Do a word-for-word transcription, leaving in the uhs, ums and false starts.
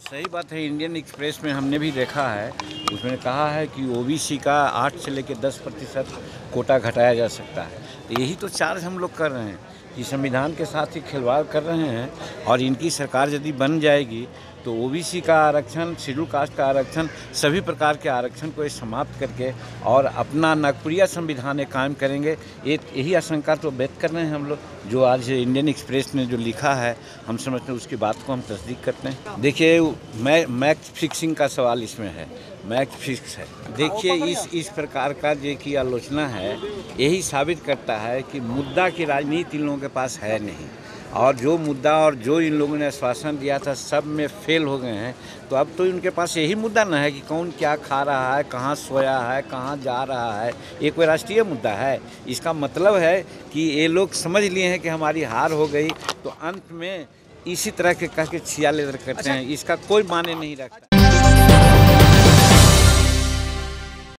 सही बात है। इंडियन एक्सप्रेस में हमने भी देखा है, उसमें कहा है कि ओबीसी का आठ से लेकर दस प्रतिशत कोटा घटाया जा सकता है। तो यही तो चार्ज हम लोग कर रहे हैं कि संविधान के साथ ही खिलवाड़ कर रहे हैं। और इनकी सरकार यदि बन जाएगी तो ओबीसी का आरक्षण, शेड्यूल कास्ट का आरक्षण, सभी प्रकार के आरक्षण को समाप्त करके और अपना नागपुरिया संविधान एक कायम करेंगे। ये यही आशंका तो व्यक्त कर रहे हैं हम लोग। जो आज इंडियन एक्सप्रेस ने जो लिखा है, हम समझते हैं उसकी बात को हम तस्दीक करते हैं। देखिए, मै मैच फिक्सिंग का सवाल इसमें है, मैच फिक्स है। देखिए, इस इस प्रकार का जो की आलोचना है, यही साबित करता है कि मुद्दा की राजनीति इन लोगों के पास है नहीं। और जो मुद्दा और जो इन लोगों ने आश्वासन दिया था, सब में फेल हो गए हैं। तो अब तो इनके पास यही मुद्दा ना है कि कौन क्या खा रहा है, कहाँ सोया है, कहाँ जा रहा है। ये कोई राष्ट्रीय मुद्दा है? इसका मतलब है कि ये लोग समझ लिए हैं कि हमारी हार हो गई, तो अंत में इसी तरह के कह के छिया लेदर करते हैं। इसका कोई माने नहीं रखता।